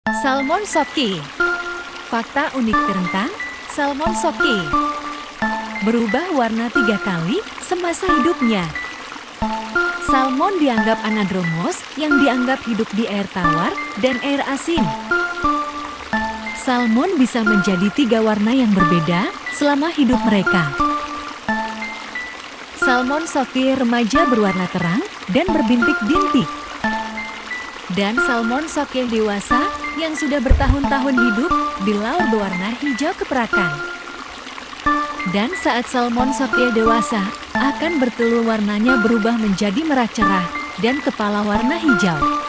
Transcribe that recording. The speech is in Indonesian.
Salmon soke. Fakta unik tentang salmon soke. Berubah warna 3 kali semasa hidupnya. Salmon dianggap anadromos yang dianggap hidup di air tawar dan air asin. Salmon bisa menjadi 3 warna yang berbeda selama hidup mereka. Salmon soke remaja berwarna terang dan berbintik-bintik. Dan salmon soke dewasa yang sudah bertahun-tahun hidup di laut berwarna hijau keperakan. Dan saat salmon soke dewasa akan bertelur, warnanya berubah menjadi merah cerah dan kepala warna hijau.